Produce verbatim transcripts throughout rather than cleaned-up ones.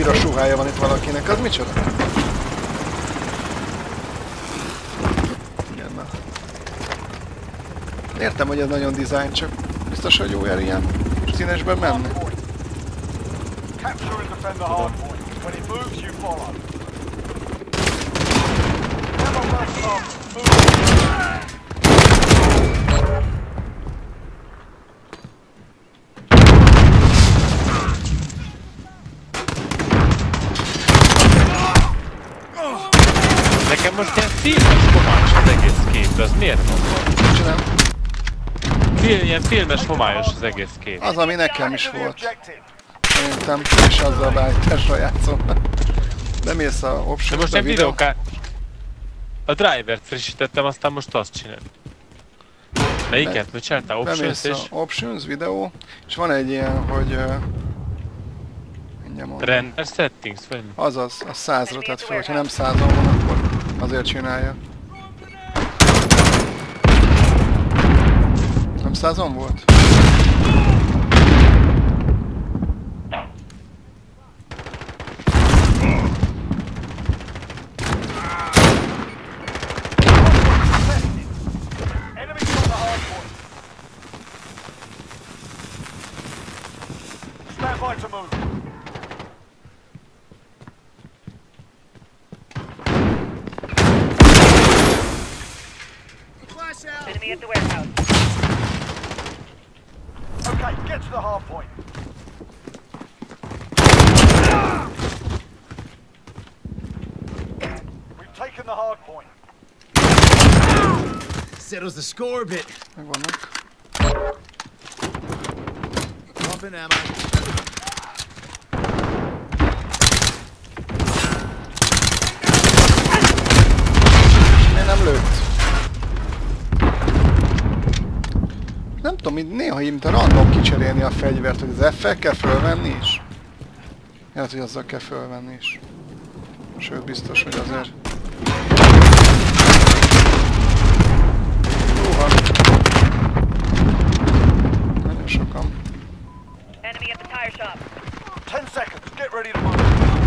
piros ruhája van itt valakinek, az micsoda? Igen, na. Értem, hogy ez nagyon design, csak biztos, hogy jó jár ilyen színesben menni. Nekem most ilyen filmes homályos az egész kép, az miért mondom? Csinálom. Fil ilyen filmes homályos az egész kép. Az, ami nekem is volt. Szerintem, és azzal beállításra játszom. De mész a options, de most a egy videó. videóká... A drivert frissítettem, aztán most azt csinál. Melyiket? Mit csináltál? Options és... Options, videó, és van egy ilyen, hogy... Uh, mindjárt mondom. Render settings, vagy mi? Azaz, a százra tett fel, hogyha nem százon van, akkor azért csinálja. Nem százon volt? Enemy at the warehouse. Okay, get to the hard point. We've taken the hard point. Settles the score a bit. Megvannak. Pumping ammo. Miért nem lőtt? Nem tudom, néha mint a random kicserélni a fegyvert, hogy az F-fel kell fölvenni is. Lehet, hogy azzal kell fölvenni is. Sőt, biztos, hogy azért. Jóha. Nagyon sokan. Enemy at the tire shop. Ten seconds, get ready to move.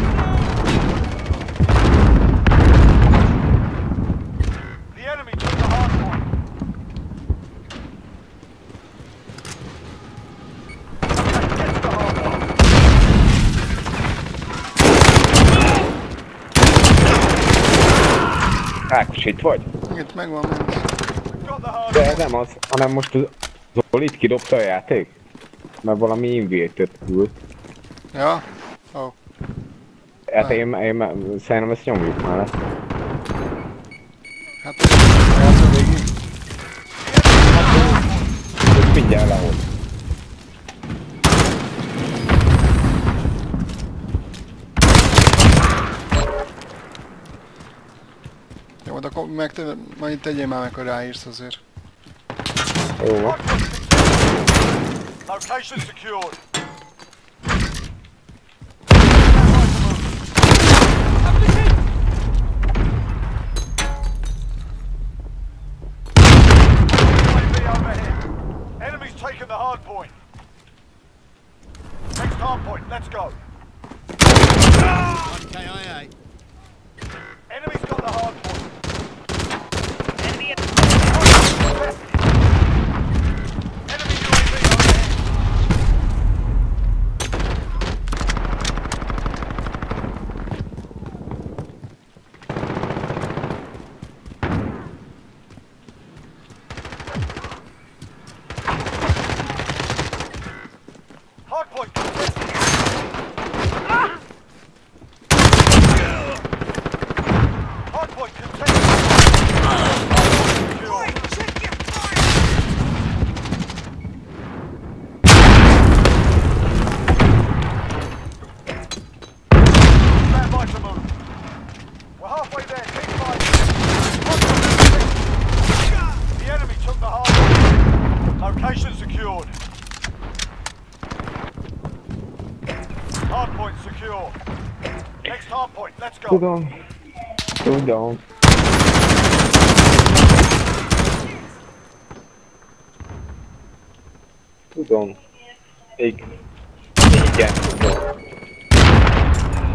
The enemy took the hard point. Ákos, itt vagy? Itt megvan ment. De ez nem az, hanem most az Zolit kidobta a játék? Mert valami invétőt küld. Ja? Ó. Oh. Hát én, én, szerintem ezt nyomjuk már lesz. Hát, játszol végig. Ez mindjárt lehoz. Jó, de akkor meg te, majd tegyél már meg, hogy ráírsz azért. Jó. Location secured. Enemy's taken the hard point. Next hard point, let's go. one K I A. Enemy's got the hard point. Enemy at the Enemy U A V overhead. Hard point contested. Hard point contested. Secure. Stand by to move. We're halfway there. Keep fighting. The enemy took the hard point. Location secured. Hard point secure. Next hard point, let's go. Tudom. Tudom. Tudom. Igen. Igen, tudom.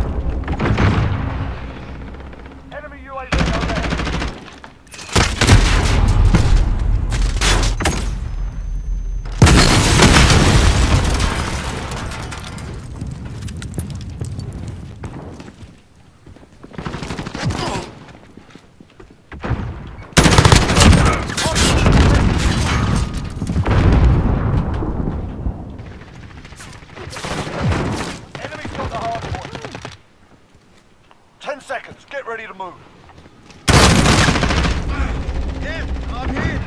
move. Yeah, I'm here.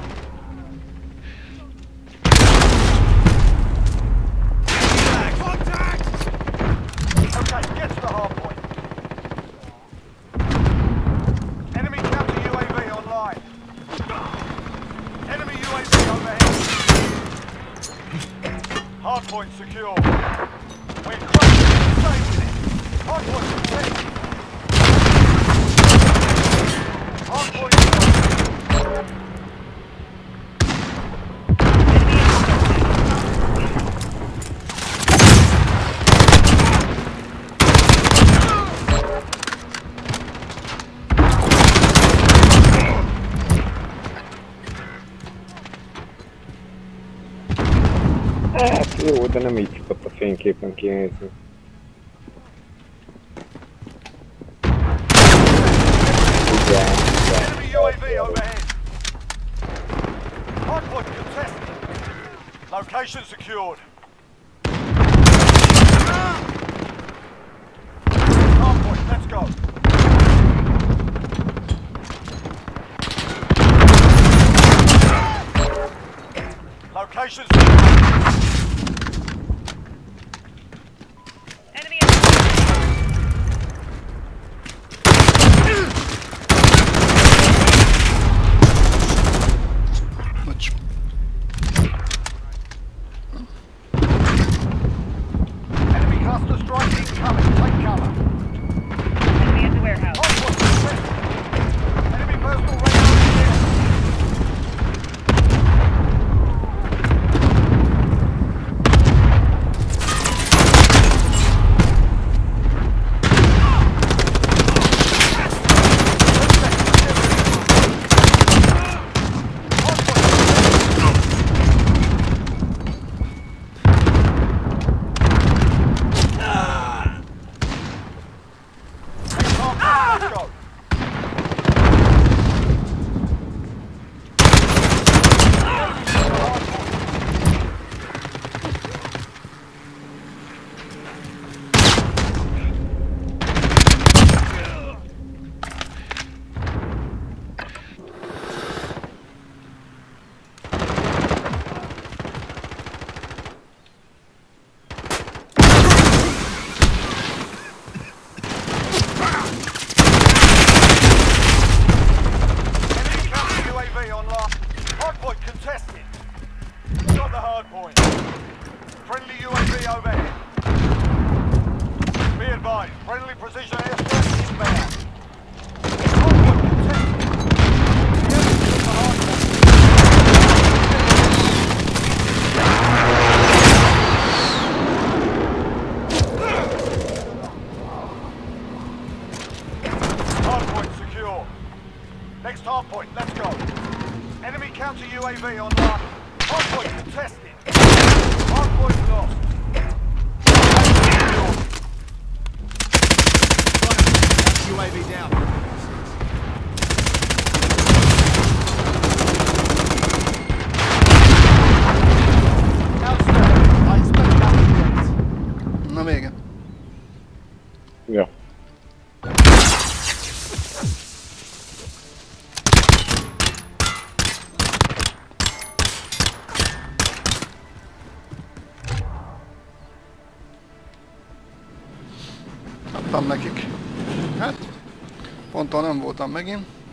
Contact! Okay, get to the hard point. Enemy counter U A V online. Enemy U A V overhead. Hard point secure. We're crushing it. Stay with it. Hard point protected. Hard point protected. Hát jó, de nem így szokott a fényképen kinézni. Igen, igen. Enemy U A V overhead. Hard point contested. Location secured. Hard point, let's go. Location secured. Enemy at the Bocs. Enemy cluster strike incoming. Take cover. enemy at the warehouse. Hard point contested. Enemy personal radar is here. Let's go. Enemy counter U A V online. Hard point contested. Got the hard point. Friendly U A V overhead. Be advised, friendly precision airstrike inbound. Hard point contested. The enemy took the hard point. Hard point secure. Next hard point, let's go. Enemy counter U A V online. Hard point contested. Hard point lost. U A V down. Outstanding. I expect that. Na vége. Ja. Adtam nekik. Hát, ponton nem voltam megint.